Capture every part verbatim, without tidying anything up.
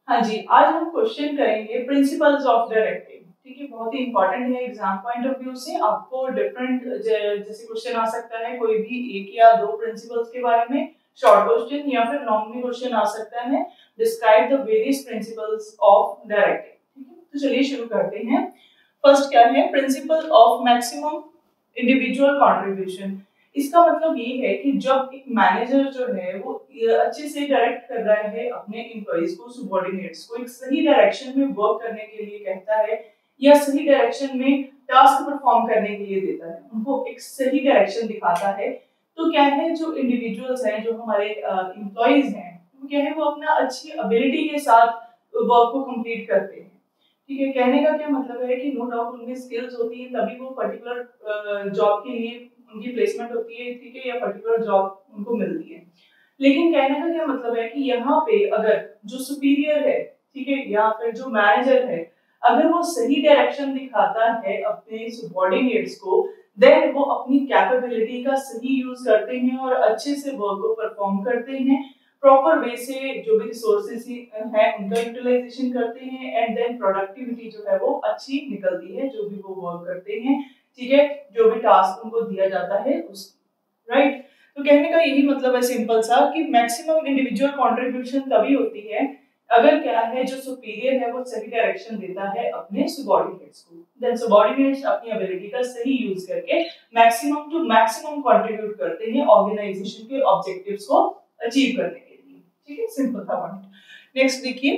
हाँ जी, आज हम क्वेश्चन करेंगे प्रिंसिपल्स ऑफ डायरेक्टिंग। ठीक है, बहुत ही इंपॉर्टेंट है एग्जाम पॉइंट ऑफ व्यू से। आपको डिफरेंट जैसे क्वेश्चन आ सकता है कोई भी एक या दो प्रिंसिपल्स के बारे में, शॉर्ट क्वेश्चन या फिर लॉन्ग में क्वेश्चन आ सकता है। Describe the various principles of directing. ठीक है, तो चलिए शुरू करते हैं। फर्स्ट क्या है, principle of maximum individual contribution. इसका मतलब ये है कि जब एक मैनेजर जो है वो अच्छे से डायरेक्ट कर रहा है अपने एम्प्लॉइज को, सुबॉर्डिनेट्स को एक सही डायरेक्शन में वर्क करने के लिए कहता है या सही डायरेक्शन में टास्क परफॉर्म करने के लिए देता है, उनको एक सही डायरेक्शन दिखाता है, तो क्या है जो इंडिविजुअल्स हैं, जो हमारे एम्प्लॉइज हैं, वो क्या है वो अपना अच्छी एबिलिटी के साथ वर्क को कंप्लीट करते हैं। ठीक है, कहने का क्या मतलब है कि नो डाउट उनमें स्किल्स होती है तभी वो पर्टिकुलर जॉब के लिए उनकी प्लेसमेंट होती है। ठीक है, या पर्टिकुलर जॉब उनको मिलती है। लेकिन कहने का क्या मतलब है कि यहाँ पे अगर जो सुपीरियर है, ठीक है, या फिर जो मैनेजर है, अगर वो सही डायरेक्शन दिखाता है अपने सबऑर्डिनेट्स को, देन वो अपनी कैपेबिलिटी का सही यूज करते हैं और अच्छे से वर्क को परफॉर्म करते हैं, प्रॉपर वे से जो भी रिसोर्सेज है उनका यूटिलाइजेशन करते हैं, एंड देन प्रोडक्टिविटी जो है वो अच्छी निकलती है जो भी वो वर्क करते हैं। ठीक है, जो भी टास्क उनको दिया जाता है उस राइट। तो कहने का यही मतलब है सिंपल सा कि मैक्सिमम इंडिविजुअल कंट्रीब्यूशन तभी होती है अगर क्या है जो सुपीरियर है वो सही डायरेक्शन देता है अपने सबऑर्डिनेट्स को, देन सबऑर्डिनेट्स अपनी एबिलिटी का सही यूज करके मैक्सिमम टू मैक्सिमम कंट्रीब्यूट करते हैं ऑर्गेनाइजेशन के ऑब्जेक्टिव्स को अचीव करने के लिए। ठीक है, सिंपल था पॉइंट। नेक्स्ट देखिए,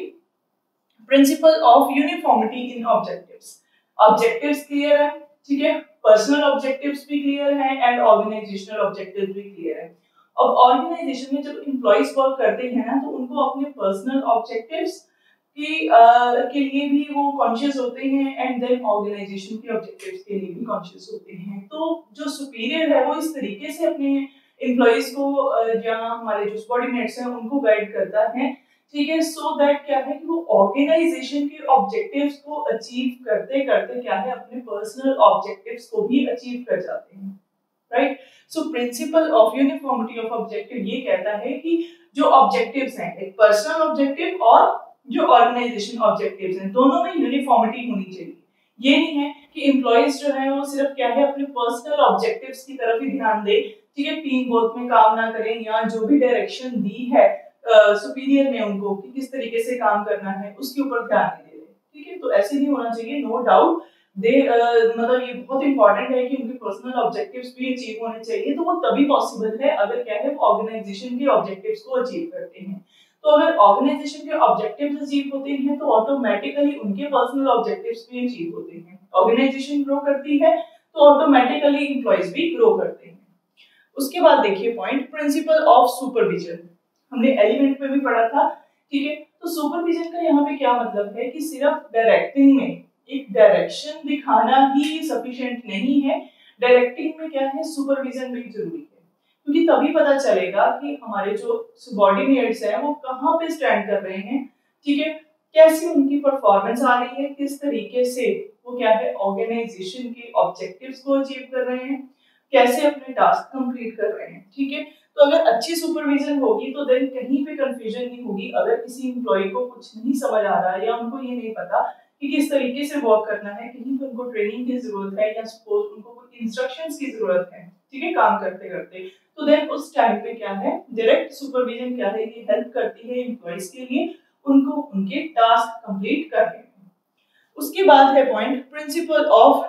principle of uniformity in objectives. Objectives clear है, ठीक है, पर्सनल ऑब्जेक्टिव्स भी क्लियर है एंड ऑर्गेनाइजेशनल ऑब्जेक्टिव्स भी क्लियर है। अब ऑर्गेनाइजेशन में जब एम्प्लॉइज वर्क करते हैं ना, तो उनको अपने पर्सनल ऑब्जेक्टिव्स की uh, के लिए भी वो कॉन्शियस होते हैं एंड देन ऑर्गेनाइजेशन के ऑब्जेक्टिव्स के लिए भी कॉन्शियस होते हैं। तो जो सुपीरियर है वो इस तरीके से अपने एम्प्लॉइज को uh, या हमारे जो सबऑर्डिनेट्स हैं उनको गाइड करता है, ठीक है, सो दैट क्या है कि वो ऑर्गेनाइजेशन के ऑब्जेक्टिव्स को अचीव करते करते क्या है अपने पर्सनल ऑब्जेक्टिव्स को भी अचीव कर जाते हैं। Right, so principle of uniformity of objective ये कहता है कि जो ऑब्जेक्टिव्स हैं, एक पर्सनल ऑब्जेक्टिव और जो ऑर्गेनाइजेशन ऑब्जेक्टिव्स हैं, दोनों में यूनिफॉर्मिटी होनी चाहिए। ये नहीं है कि एम्प्लॉइज जो है वो सिर्फ क्या है अपने पर्सनल ऑब्जेक्टिव्स की तरफ ही ध्यान दे, ठीक है, टीम वर्क में काम ना करें या जो भी डायरेक्शन दी है सुपीरियर uh, ने उनको कि किस तरीके से काम करना है उसके ऊपर ध्यान नहीं दे रहे। ठीक है, तो ऐसे नहीं होना चाहिए। नो डाउट दे मतलब ये बहुत इंपॉर्टेंट है कि उनके पर्सनल ऑब्जेक्टिव्स भी अचीव होने चाहिए, तो वो तभी पॉसिबल है अगर क्या है ऑर्गेनाइजेशन के ऑब्जेक्टिव्स को अचीव करते हैं। तो अगर ऑर्गेनाइजेशन के ऑब्जेक्टिव्स अचीव होते हैं तो ऑटोमेटिकली उनके पर्सनल ऑब्जेक्टिव्स भी अचीव होते हैं। ऑर्गेनाइजेशन ग्रो करती है तो ऑटोमेटिकली एम्प्लॉइज भी ग्रो करते हैं। उसके बाद देखिए पॉइंट, प्रिंसिपल ऑफ सुपरविजन। हमने एलिमेंट में भी पढ़ा था। ठीक है, तो सुपरविजन का यहाँ पे क्या मतलब है कि सिर्फ डायरेक्टिंग में एक डायरेक्शन दिखाना ही सफिशिएंट नहीं है, डायरेक्टिंग में क्या है सुपरविजन भी जरूरी है, क्योंकि तभी पता चलेगा कि हमारे जो सबऑर्डिनेट्स हैं वो कहाँ पे स्टैंड कर रहे हैं। ठीक है, कैसी उनकी परफॉर्मेंस आ रही है, किस तरीके से वो क्या है ऑर्गेनाइजेशन के ऑब्जेक्टिव्स को अचीव कर रहे हैं, कैसे अपने टास्क कंप्लीट कर रहे हैं। ठीक है, तो अगर अच्छी सुपरविजन होगी तो देन कहीं पे कंफ्यूजन नहीं होगी। अगर किसी एम्प्लॉय को कुछ नहीं समझ आ रहा है या उनको ये नहीं पता कि किस तरीके से वर्क करना है, कहीं पे उनको ट्रेनिंग की जरूरत है या सपोज उनको कोई इंस्ट्रक्शंस की जरूरत है, ठीक है, काम करते करते, तो देन उस टाइम पे क्या है डायरेक्ट सुपरविजन क्या है ये हेल्प करती है एम्प्लॉइज के लिए उनको उनके टास्क कंप्लीट करने में। उसके बाद है point, principle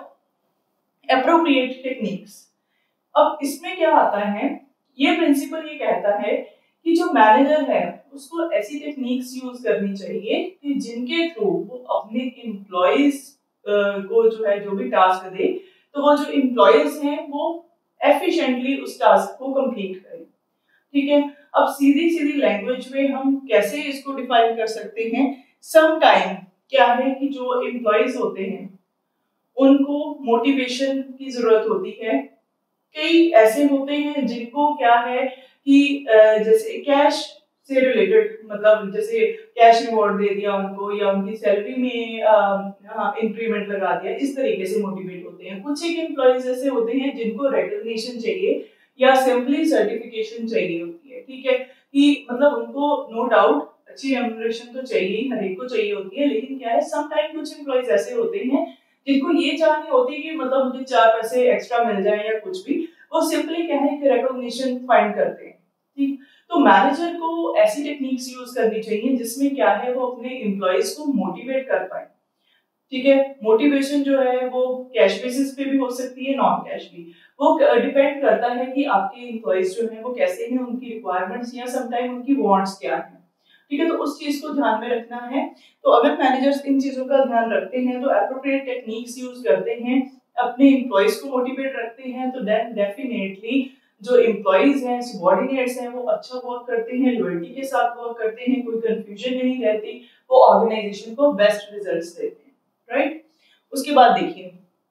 of appropriate techniques. अब इसमें क्या आता है, ये प्रिंसिपल ये कहता है कि जो मैनेजर है उसको ऐसी टेक्निक्स यूज करनी चाहिए कि जिनके थ्रू वो अपने एम्प्लॉइज को जो है जो भी टास्क दे, तो वो जो एम्प्लॉइज हैं वो एफिशिएंटली उस टास्क को कंप्लीट करें। ठीक है, अब सीधी सीधी लैंग्वेज में हम कैसे इसको डिफाइन कर सकते हैं, सम टाइम क्या है कि जो एम्प्लॉइज होते हैं उनको मोटिवेशन की जरूरत होती है। कई ऐसे होते हैं जिनको क्या है कि जैसे कैश से रिलेटेड, मतलब जैसे कैश रिवॉर्ड दे दिया उनको या उनकी सैलरी में इंक्रीमेंट लगा दिया, इस तरीके से मोटिवेट होते हैं। कुछ एक एम्प्लॉइज ऐसे होते हैं जिनको रिकॉग्निशन चाहिए या सिंपली सर्टिफिकेशन चाहिए होती है। ठीक है, कि मतलब उनको नो डाउट अच्छी रेम्यूनरेशन तो चाहिए ही, हर एक को चाहिए होती है, लेकिन क्या है सम टाइम कुछ एम्प्लॉइज ऐसे होते हैं जिनको ये चाहनी होती है कि मतलब मुझे चार पैसे एक्स्ट्रा मिल जाए या कुछ भी, वो सिंपली क्या है कि रिकॉग्निशन फाइंड करते हैं, ठीक। तो मैनेजर को ऐसी टेक्निक्स यूज करनी चाहिए जिसमें क्या है वो अपने एम्प्लॉइज को मोटिवेट कर पाए, ठीक है। मोटिवेशन जो है वो कैश बेसिस पे भी हो सकती है, नॉन कैश भी, वो डिपेंड करता है कि आपके एम्प्लॉइज जो है वो कैसे हैं, उनकी रिक्वायरमेंट्स या सम टाइम उनकी वांट्स क्या है, ठीक है। तो उस चीज को ध्यान में रखना है। तो अगर मैनेजर्स इन चीजों का ध्यान रखते हैं तो एप्रोप्रिएट टेक्निक्स यूज करते हैं, अपने एम्प्लॉइज को मोटिवेट रखते हैं, तो देन डेफिनेटली जो एम्प्लॉइज हैं, सबऑर्डिनेट्स हैं, वो अच्छा वर्क करते हैं, लॉयल्टी के साथ वर्क करते हैं, कोई कंफ्यूजन नहीं रहती, वो ऑर्गेनाइजेशन को बेस्ट रिजल्ट्स देते हैं, राइट। उसके बाद देखिए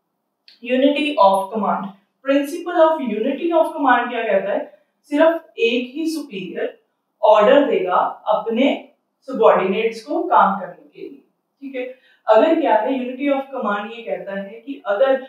unity of command. Principle of unity of command क्या कहता है, सिर्फ एक ही सुपीरियर ऑर्डर देगा अपने सबऑर्डिनेट्स को काम करने के लिए, ठीक है। अगर क्या है यूनिटी ऑफ कमांड ये कहता है कि अगर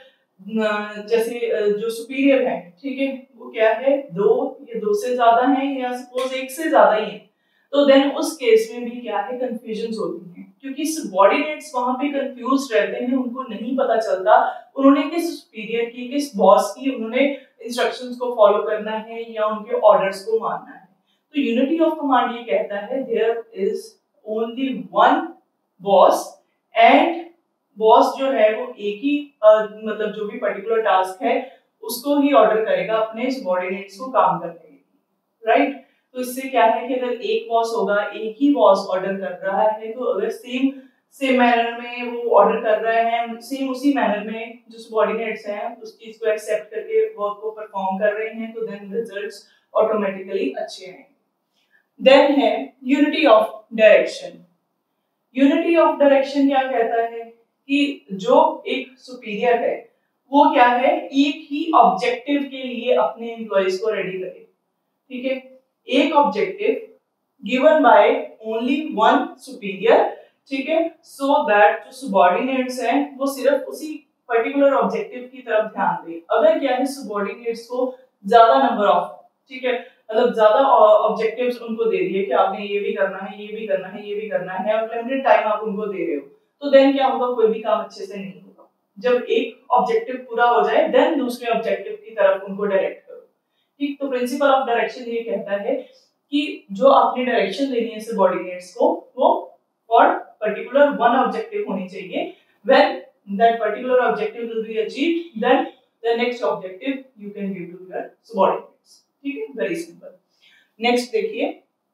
जैसे जो सुपीरियर है, ठीक है, वो क्या है दो या दो से ज्यादा है या सपोज एक से ज्यादा ही है, तो देन उस केस में भी क्या है कंफ्यूजन्स होती हैं, क्योंकि सबऑर्डिनेट्स वहां पे कंफ्यूज रहते हैं, उनको नहीं पता चलता उन्होंने किस सुपीरियर की, किस बॉस की उन्होंने इंस्ट्रक्शंस को फॉलो करना है या उनके ऑर्डर्स को मानना है। तो यूनिटी ऑफ कमांड ये कहता है there is only one boss and boss जो है वो एक ही uh, मतलब जो भी पर्टिकुलर टास्क है उसको ही ऑर्डर करेगा अपने सबऑर्डिनेट्स को काम करने के लिए, राइट। तो इससे क्या है कि अगर एक बॉस होगा, एक ही बॉस ऑर्डर कर रहा है, तो अगर सेम सेम मैनर में वो ऑर्डर कर रहे हैं, सेम उसी मैनर में जो सबऑर्डिनेट्स हैं उस चीज को एक्सेप्ट करके वर्क को परफॉर्म कर रहे हैं, तो देन रिजल्ट्स ऑटोमेटिकली अच्छे आएंगे। देन है unity of direction. Unity of direction क्या कहता है कि जो एक सुपीरियर है वो क्या है एक ही ऑब्जेक्टिव के लिए अपने एम्प्लॉइज को रेडी करे, ठीक है। एक objective given by only one superior, ठीक है, सो दैट जो सबऑर्डिनेट्स हैं वो सिर्फ उसी पर्टिकुलर ऑब्जेक्टिव की तरफ ध्यान दें। अगर क्या है सबऑर्डिनेट्स को ज्यादा नंबर ऑफ, ठीक है, मतलब ज्यादा ऑब्जेक्टिव्स उनको दे दिए कि आपने ये भी करना है, ये भी करना है, ये भी करना है और लिमिटेड टाइम आप उनको दे रहे हो, तो देन क्या होगा कोई भी काम अच्छे से नहीं होगा। जब एक ऑब्जेक्टिव पूरा हो जाए देन दूसरे ऑब्जेक्टिव की तरफ उनको डायरेक्ट करो, ठीक। तो प्रिंसिपल ऑफ डायरेक्शन ये कहता है कि जो आपने डायरेक्शन देनी है सबऑर्डिनेट्स को वो फॉर पर्टिकुलर वन ऑब्जेक्टिव होनी चाहिए। When that particular objective will be achieved then the next objective you can give to your subordinates, ठीक है, वेरी सिंपल। नेक्स्ट देखिए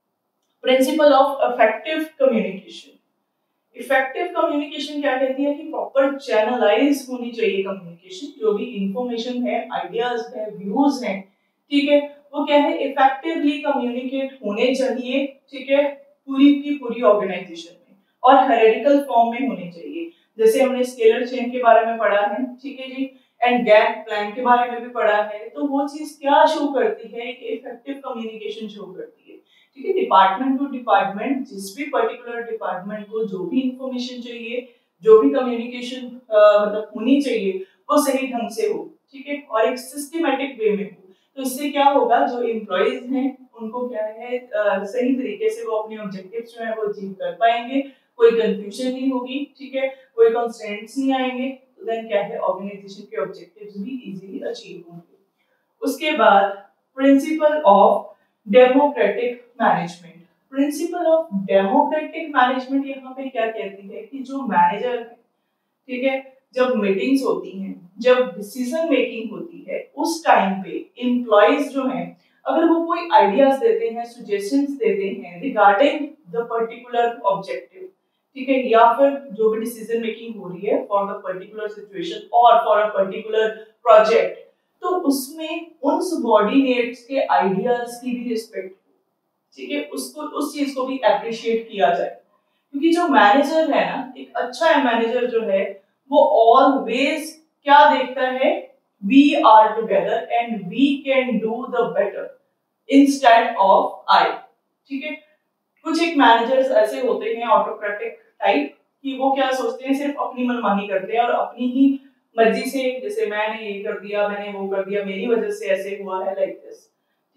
principle of effective communication. Effective communication क्या कहती है कि प्रॉपर चैनलाइज होनी चाहिए कम्युनिकेशन, जो भी इंफॉर्मेशन है, आइडियाज है, व्यूज हैं, ठीक है, वो क्या है इफेक्टिवली कम्युनिकेट होने चाहिए, ठीक है, पूरी की पूरी ऑर्गेनाइजेशन में और हायरार्किकल फॉर्म में होने चाहिए। जैसे हमने स्केलर चेन के बारे में पढ़ा है, ठीक है जी, एंड गैंट प्लान के बारे में भी पढ़ा है, तो वो चीज क्या शो करती है कि इफेक्टिव कम्युनिकेशन शो करती है, ठीक है। डिपार्टमेंट टू डिपार्टमेंट, जिस भी पर्टिकुलर डिपार्टमेंट को जो भी इंफॉर्मेशन चाहिए, जो भी कम्युनिकेशन मतलब होनी चाहिए वो सही ढंग से हो, ठीक है, और एक सिस्टमैटिक वे में हो। तो इससे क्या होगा जो एम्प्लॉइज हैं उनको क्या है uh, सही तरीके से वो अपने ऑब्जेक्टिव्स जो है वो अचीव कर पाएंगे, कोई कंफ्यूजन नहीं होगी, ठीक है, कोई कंस्ट्रेंट्स नहीं आएंगे, तो देन क्या है ऑर्गेनाइजेशन के ऑब्जेक्टिव्स भी इजीली अचीव होंगे। उसके बाद principle of democratic management. Principle of democratic management यहाँ पे क्या कहती है कि जो मैनेजर है, ठीक है, जब मीटिंग्स होती हैं, जब डिसीजन मेकिंग होती है, उस टाइम पे एम्प्लॉइज जो हैं अगर वो कोई आइडियाज देते हैं, सजेशंस देते हैं रिगार्डिंग द पर्टिकुलर ऑब्जेक्टिव, ठीक है, या फिर जो भी डिसीजन मेकिंग हो रही है फॉर द पर्टिकुलर सिचुएशन और फॉर अ पर्टिकुलर प्रोजेक्ट, तो उसमें उन सबऑर्डिनेट्स के आइडियाज की भी रिस्पेक्ट, ठीक है, उसको उस चीज को भी एप्रिशिएट किया जाए। क्योंकि जो मैनेजर है ना, एक अच्छा मैनेजर जो है वो ऑलवेज क्या देखता है, we are together and we can do the better instead of I, ठीक है। कुछ एक मैनेजर्स ऐसे होते हैं ऑटोक्रेटिक टाइप कि वो क्या सोचते हैं सिर्फ अपनी मनमानी करते हैं और अपनी ही मर्जी से, जैसे मैंने ये कर दिया, मैंने वो कर दिया, मेरी वजह से ऐसे हुआ है, लाइक दिस,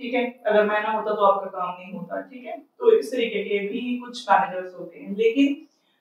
ठीक है, अगर मैं ना होता तो आपका काम नहीं होता, ठीक है। तो इस तरीके के भी कुछ मैनेजर्स होते हैं, लेकिन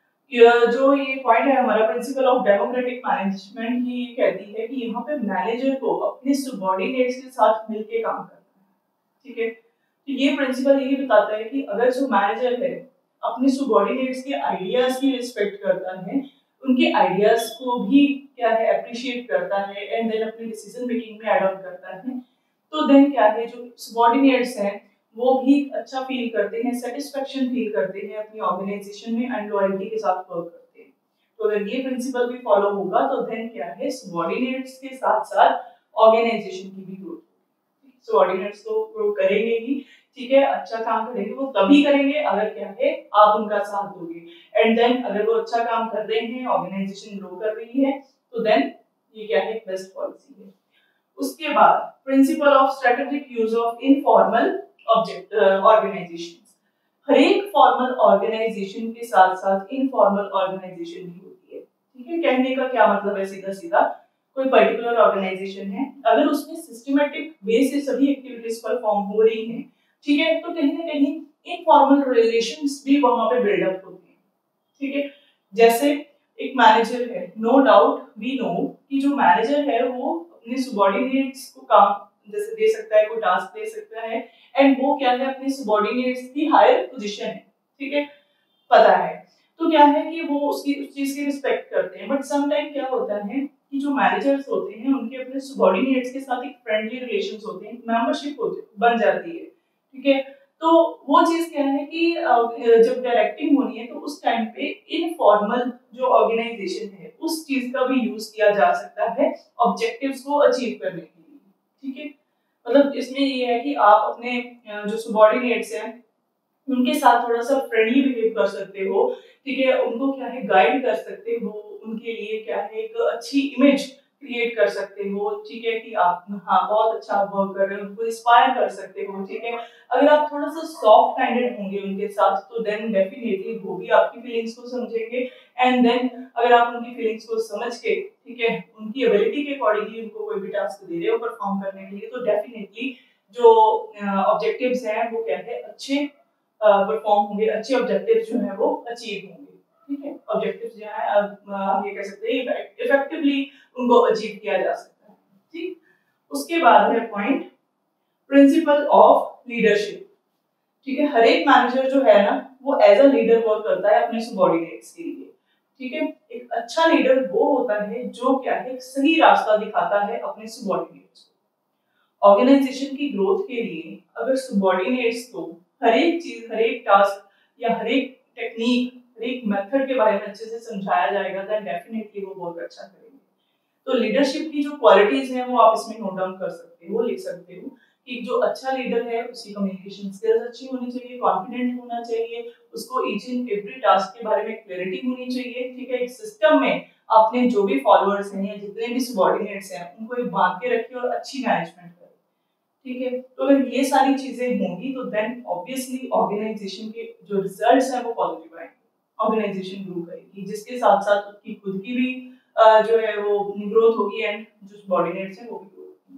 जो ये पॉइंट है हमारा प्रिंसिपल ऑफ डेमोक्रेटिक मैनेजमेंट ही ये कहती है कि यहाँ पे मैनेजर को अपने सबॉर्डिनेट्स के साथ मिलके काम करना है, ठीक है। तो ये प्रिंसिपल यही बताता है कि अगर जो मैनेजर है अपने सबॉर्डिनेट्स के आइडियाज की रिस्पेक्ट करता है, उनके आइडियाज को भी क्या है अप्रिशिएट करता है एंड देन अपनी डिसीजन मेकिंग में अडॉप्ट करता है, तो देन क्या है जो सबॉर्डिनेट्स हैं वो भी अच्छा फील करते हैं, सेटिस्फेक्शन फील करते हैं अपनी ऑर्गेनाइजेशन में एंड लॉयल्टी के साथ वर्क करते हैं। तो अगर ये प्रिंसिपल भी फॉलो होगा तो देन क्या है सबॉर्डिनेट्स के साथ साथ ऑर्गेनाइजेशन की भी ग्रोथ होगी। सबॉर्डिनेट्स तो ग्रो करेंगे ही, ठीक है, अच्छा काम करेंगे, वो तभी करेंगे अगर क्या है आप उनका साथ दोगे एंड देन अगर वो अच्छा काम कर रहे हैं, ऑर्गेनाइजेशन ग्रो कर रही है, तो देन ये क्या है बेस्ट पॉलिसी है। उसके बाद principle of strategic use of informal object organisations. हर एक फॉर्मल ऑर्गेनाइजेशन के साथ साथ इनफॉर्मल ऑर्गेनाइजेशन भी होती है, ठीक है। कहने का क्या मतलब है, सीधा सीधा कोई पर्टिकुलर ऑर्गेनाइजेशन है, अगर उसमें सिस्टमैटिक वे से सभी एक्टिविटीज परफॉर्म हो रही हैं, ठीक है, तो कहीं ना कहीं इनफॉर्मल रिलेशंस भी वहां पे बिल्डअप होते हैं, ठीक है। जैसे एक मैनेजर है, नो डाउट वी नो कि जो मैनेजर है वो अपने सबॉर्डिनेट्स को काम जैसे दे सकता है, कोई टास्क दे सकता है एंड वो क्या है अपने सबॉर्डिनेट्स की हायर पोजीशन है, ठीक है, पता है, तो क्या है कि वो उसकी उस चीज की रिस्पेक्ट करते हैं। बट सम टाइम क्या होता है कि जो मैनेजर्स होते हैं उनके अपने सबॉर्डिनेट्स के साथ एक फ्रेंडली रिलेशंस होते हैं, मेंबरशिप होती बन जाती है, ठीक है। तो वो चीज क्या है कि जब डायरेक्टिंग होनी है तो उस टाइम पे इनफॉर्मल जो ऑर्गेनाइजेशन है उस चीज का भी यूज किया जा सकता है ऑब्जेक्टिव्स को अचीव करने के लिए, ठीक है। मतलब इसमें ये है कि आप अपने जो सबॉर्डिनेट्स हैं उनके साथ थोड़ा सा फ्रेंडली बिहेव कर सकते हो, ठीक है, उनको क्या है गाइड कर सकते हो, उनके लिए क्या है एक अच्छी इमेज क्रिएट कर सकते हो, ठीक है, कि आप हाँ बहुत अच्छा वर्क कर रहे हो, उनको इंस्पायर कर सकते हो, ठीक है। अगर आप थोड़ा सा सॉफ्ट काइंडेड होंगे उनके साथ तो देन डेफिनेटली वो भी आपकी फीलिंग्स को समझेंगे एंड देन अगर आप उनकी फीलिंग्स को समझ के, ठीक है, उनकी एबिलिटी के अकॉर्डिंगली उनको कोई भी टास्क दे रहे हो परफॉर्म करने के लिए, तो डेफिनेटली जो ऑब्जेक्टिव्स हैं वो क्या है अच्छे परफॉर्म होंगे, अच्छे ऑब्जेक्टिव्स जो है वो अचीव होंगे, ठीक है। ऑब्जेक्टिव्स जो है हम ये कह सकते हैं इफेक्टिवली उनको अचीव किया जा सकता है, ठीक। उसके बाद है पॉइंट प्रिंसिपल ऑफ लीडरशिप, ठीक है। हर एक मैनेजर जो है ना वो एज अ लीडर वर्क करता है अपने सबॉर्डिनेट्स के लिए, ठीक है। एक अच्छा लीडर वो होता है जो क्या है सही रास्ता दिखाता है अपने सबॉर्डिनेट्स को। ऑर्गेनाइजेशन की ग्रोथ के लिए अगर सबॉर्डिनेट्स को हर एक चीज, हर एक टास्क या हर एक टेक्निक, हर एक मेथड के बारे में अच्छे से समझाया जाएगा तो डेफिनेटली वो बहुत अच्छा करेंगे। तो लीडरशिप की जो क्वालिटीज हैं वो आप इसमें नोट डाउन कर सकते हो, लिख सकते हो कि जो अच्छा लीडर है उसकी कम्युनिकेशन स्किल्स अच्छी होनी चाहिए, कॉन्फिडेंट होना चाहिए, उसको ईच एंड एवरी टास्क के बारे में क्लैरिटी होनी चाहिए, ठीक है। एक सिस्टम में अपने जो भी फॉलोअर्स हैं या जितने भी सबॉर्डिनेट्स हैं उनको एक बांध के रखे और अच्छी मैनेजमेंट करे, ठीक है। तो अगर ये सारी चीजें होंगी तो देन ऑब्वियसली ऑर्गेनाइजेशन के जो रिजल्ट्स हैं वो पॉजिटिव आएंगे, ऑर्गेनाइजेशन ग्रो करेगी, जिसके साथ साथ उसकी खुद की भी Uh, जो है वो ग्रोथ होगी एंड जो सबॉर्डिनेट्स हैं वो भी ग्रो होगी।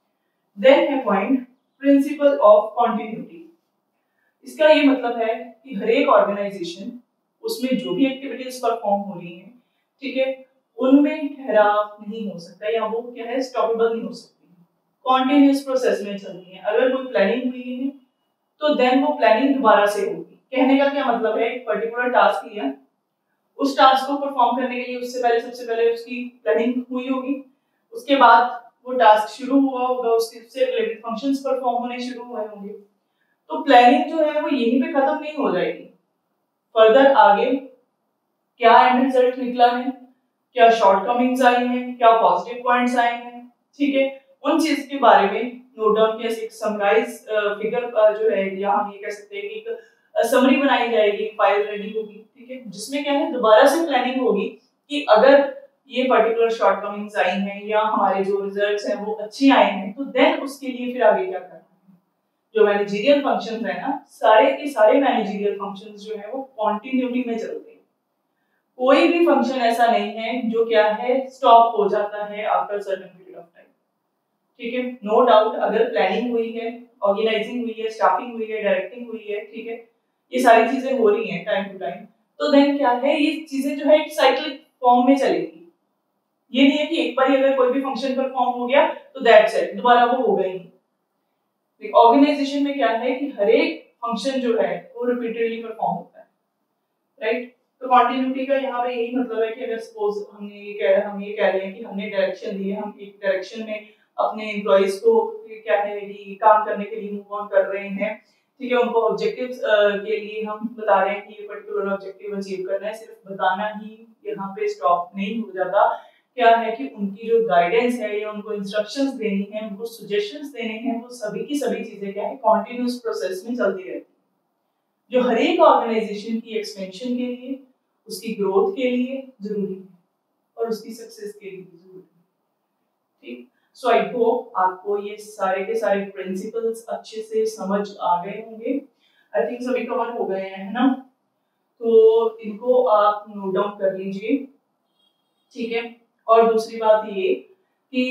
देन है पॉइंट प्रिंसिपल ऑफ कंटिन्यूटी। इसका ये मतलब है कि हर एक ऑर्गेनाइजेशन उसमें जो भी एक्टिविटीज परफॉर्म हो रही हैं, ठीक है, उनमें ठहराव नहीं हो सकता या वो क्या है स्टॉपेबल नहीं हो सकती, कॉन्टिन्यूअस प्रोसेस में चलती है। अगर कोई प्लानिंग हुई है तो देन वो प्लानिंग दोबारा से होगी। कहने का क्या मतलब है, एक पर्टिकुलर टास्क लिया, उस टास्क को परफॉर्म करने के लिए उससे पहले सबसे पहले उसकी प्लानिंग हुई होगी, उसके बाद वो टास्क शुरू हुआ होगा, उसके उससे रिलेटेड फंक्शंस परफॉर्म होने शुरू हुए होंगे। तो प्लानिंग जो है वो यहीं पे खत्म नहीं हो जाएगी, फर्दर आगे क्या एंड रिजल्ट निकला है, क्या शॉर्टकमिंग्स आई हैं, क्या पॉजिटिव पॉइंट्स आए हैं, ठीक है, उन चीज के बारे में नोट डाउन किया, एक समराइज फिगर जो है या हम ये कह सकते हैं कि एक समरी बनाई जाएगी, फाइल रेडी होगी, ठीक है, जिसमें क्या है दोबारा से प्लानिंग होगी कि अगर ये पर्टिकुलर शॉर्टकमिंग्स आई हैं या हमारे जो रिजल्ट्स हैं वो अच्छे आए हैं तो देन उसके लिए फिर आगे क्या करना है। जो मैनेजरियल फंक्शंस है ना, सारे के सारे मैनेजरियल फंक्शंस जो है वो कंटिन्यूटी में चलते हैं, कोई भी फंक्शन ऐसा नहीं है जो क्या है स्टॉप हो जाता है after certain period of time, ठीक है। नो डाउट अगर प्लानिंग हुई है, ऑर्गेनाइजिंग हुई है, स्टाफिंग हुई है, डायरेक्टिंग हुई है, ठीक है, ये सारी चीजें हो रही हैं टाइम टू टाइम, तो देन क्या है, ये चीजें जो है एक साइक्लिक फॉर्म में चलेगी। ये नहीं है कि एक बार अगर कोई भी फंक्शन परफॉर्म हो गया तो दैट्स इट, दोबारा वो होगा ही नहीं। ऑर्गेनाइजेशन में क्या है कि हर एक फंक्शन जो है वो रिपीटेडली परफॉर्म होता है, राइट। तो कॉन्टिन्यूटी का यहाँ पे यही मतलब है कि अगर सपोज हमने ये कह हम ये कह रहे हैं कि हमने डायरेक्शन दी है, हम एक डायरेक्शन में अपने एम्प्लॉइज को क्या है कि काम करने के लिए मूव ऑन कर रहे हैं, ठीक है, उनको ऑब्जेक्टिव्स के लिए हम बता रहे हैं कि ये पर्टिकुलर ऑब्जेक्टिव अचीव करना है, सिर्फ बताना ही यहाँ पे स्टॉप नहीं हो जाता। क्या है कि उनकी जो गाइडेंस है या उनको इंस्ट्रक्शंस देनी है, उनको सजेशंस देने हैं, वो सभी की सभी चीजें क्या है कॉन्टिन्यूस प्रोसेस में चलती रहती है, जो हर एक ऑर्गेनाइजेशन की एक्सपेंशन के लिए, उसकी ग्रोथ के लिए जरूरी है और उसकी सक्सेस के लिए जरूरी है, ठीक। सो आई होप आपको ये सारे के सारे प्रिंसिपल्स अच्छे से समझ आ गए होंगे। आई थिंक सभी कवर हो गए हैं, है ना। तो इनको आप नोट डाउन कर लीजिए, ठीक है। और दूसरी बात ये कि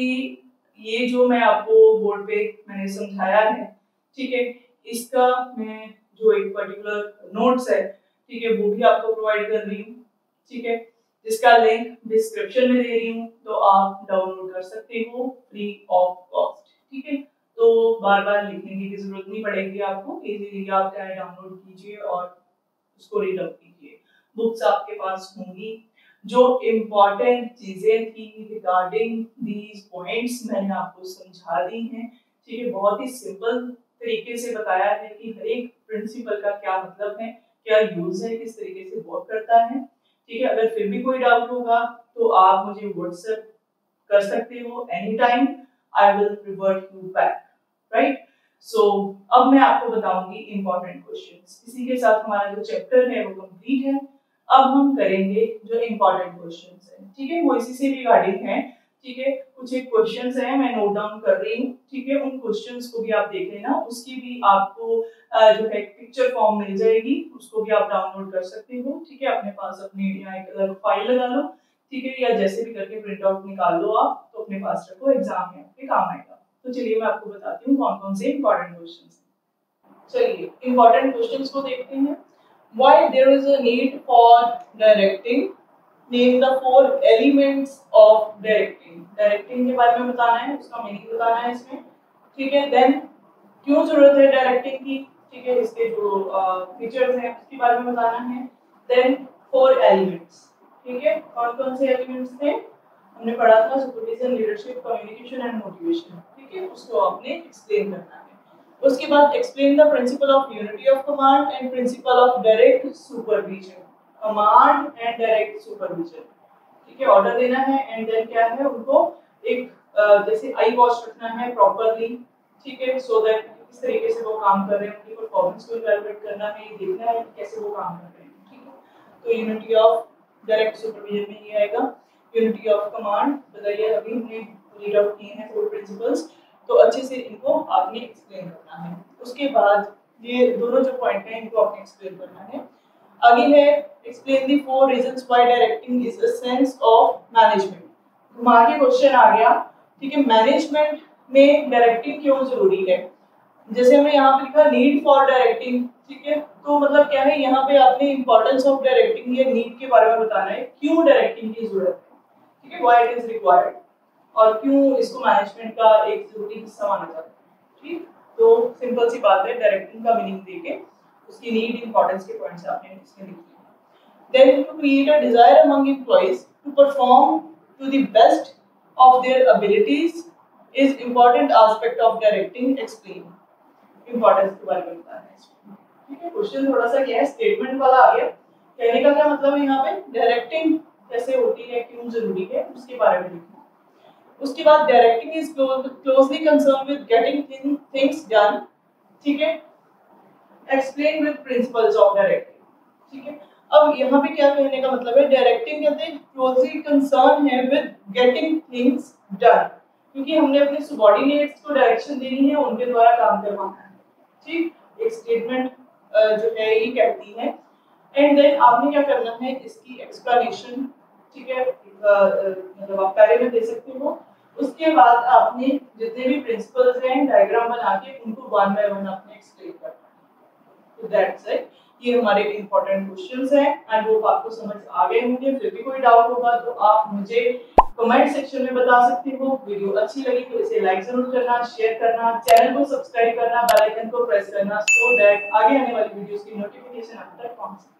ये जो मैं आपको बोर्ड पे मैंने समझाया है, ठीक है, इसका मैं जो एक पर्टिकुलर नोट्स है, ठीक है, वो भी आपको प्रोवाइड कर रही हूँ, ठीक है, जिसका लिंक डिस्क्रिप्शन में दे रही हूँ, तो आप डाउनलोड कर सकते हो फ्री ऑफ कॉस्ट, ठीक है। तो बार बार लिखने की जरूरत नहीं पड़ेगी आपको, इजीली आप चाहे डाउनलोड कीजिए और उसको रीड आउट कीजिए। बुक्स आपके पास होंगी, जो इम्पोर्टेंट चीजें थी रिगार्डिंग दीज पॉइंट्स मैंने आपको समझा दी हैं, ठीक है, बहुत ही सिंपल तरीके से बताया है कि हर एक प्रिंसिपल का क्या मतलब है, क्या यूज है, किस तरीके से वर्क करता है, ठीक है। अगर फिर भी कोई डाउट होगा तो आप मुझे व्हाट्सएप कर सकते हो any time, I will revert you back, right. So अब मैं आपको बताऊंगी इंपॉर्टेंट क्वेश्चंस। इसी के साथ हमारा जो चैप्टर है वो कंप्लीट है। अब हम करेंगे जो इंपॉर्टेंट क्वेश्चंस हैं, ठीक है, वो इसी से रिगार्डिंग है, ठीक है। कुछ एक क्वेश्चंस हैं मैं नोट डाउन कर रही हूँ, ठीक है, उन क्वेश्चंस को भी आप देख लेना, उसकी भी आपको जो है पिक्चर फॉर्म मिल जाएगी, उसको भी आप डाउनलोड कर सकते हो, ठीक है, अपने पास अपने यहाँ एक अलग फाइल लगा लो, ठीक है, या जैसे भी करके प्रिंट आउट निकाल लो आप, तो अपने पास रखो, एग्जाम में आपके काम आएगा। तो चलिए मैं आपको बताती हूँ कौन कौन से इंपॉर्टेंट क्वेश्चंस हैं। चलिए इंपॉर्टेंट क्वेश्चंस को देखते हैं। Why there is a need for directing? Name the four elements of directing. Directing के बारे में बताना है, उसका मीनिंग बताना है इसमें, ठीक है। देन क्यों जरूरत है डायरेक्टिंग की, ठीक है, इसके जो फीचर्स हैं उसके बारे में बताना है। देन फोर एलिमेंट्स, ठीक है, कौन कौन से एलिमेंट्स थे हमने पढ़ा था, supervision, leadership, communication and motivation, ठीक है, उसको आपने एक्सप्लेन करना है। उसके बाद explain the principle of unity of command and principle of direct supervision, command and direct supervision, ठीक है, ऑर्डर देना है एंड देन क्या है उनको एक जैसे आई वॉच रखना है प्रॉपर्ली, ठीक है, सो दैट किस तरीके से वो काम कर रहे हैं, उनकी परफॉर्मेंस को इवैल्यूएट करना है, ये देखना है कि कैसे वो काम कर रहे हैं, ठीक है। तो यूनिटी ऑफ डायरेक्ट सुपरविजन में ये आएगा। यूनिटी ऑफ कमांड बताइए, अभी हमने रीड आउट किए हैं फोर प्रिंसिपल्स, तो अच्छे से इनको आपने एक्सप्लेन करना है। उसके बाद ये दोनों जो पॉइंट हैं इनको आपने एक्सप्लेन करना है। आगे है explain the four reasons why directing is a sense of management. घुमा के क्वेश्चन आ गया, ठीक है, मैनेजमेंट में डायरेक्टिंग क्यों जरूरी है। जैसे हमने यहाँ पे लिखा नीड फॉर डायरेक्टिंग, ठीक है, तो मतलब क्या है यहाँ पे आपने इंपॉर्टेंस ऑफ डायरेक्टिंग या नीड के बारे में बताना है, क्यों डायरेक्टिंग की जरूरत है, ठीक है, व्हाई इट इज रिक्वायर्ड, और क्यों इसको मैनेजमेंट का एक जरूरी हिस्सा माना जाता है, ठीक। तो सिंपल सी बात है, डायरेक्टिंग का मीनिंग देके उसकी नीड इंपॉर्टेंस के पॉइंट्स आपने इसमें लिख दिए। Then to create a desire among employees to perform to the best of their abilities is important aspect of directing, explain. Importance के बारे में बताना है इसमें, ठीक है। क्वेश्चन थोड़ा सा क्या है, स्टेटमेंट वाला आ गया, कहने का क्या मतलब है यहाँ पे, डायरेक्टिंग कैसे होती है, क्यों जरूरी है, उसके बारे में लिखना। उसके बाद directing is closely concern with getting things done, ठीक है, explain with principles of directing, ठीक है। अब यहाँ पे क्या कहने का मतलब है, डायरेक्टिंग कहते हैं क्लोजली कंसर्न है विद गेटिंग थिंग्स डन, क्योंकि हमने अपने सबऑर्डिनेट्स को डायरेक्शन देनी है, उनके द्वारा काम करवाना है, ठीक। एक स्टेटमेंट जो है ये कहती है, एंड देन आपने क्या करना है, इसकी एक्सप्लेनेशन, ठीक है, मतलब आप पहले में दे सकते हो, उसके बाद आपने जितने भी प्रिंसिपल्स हैं डायग्राम बना के उनको वन बाय वन आपने एक्सप्लेन करना है। तो दैट्स इट, ये हमारे इंपॉर्टेंट क्वेश्चंस हैं। आई होप आपको समझ आ गए होंगे। फिर भी कोई डाउट होगा तो आप मुझे कमेंट सेक्शन में बता सकते हो। वीडियो अच्छी लगी तो इसे लाइक जरूर करना, शेयर करना, चैनल को सब्सक्राइब करना, बेल आइकन को प्रेस करना सो दैट आगे आने वाली वीडियोस की नोटिफिकेशन आप तक पहुंच सके।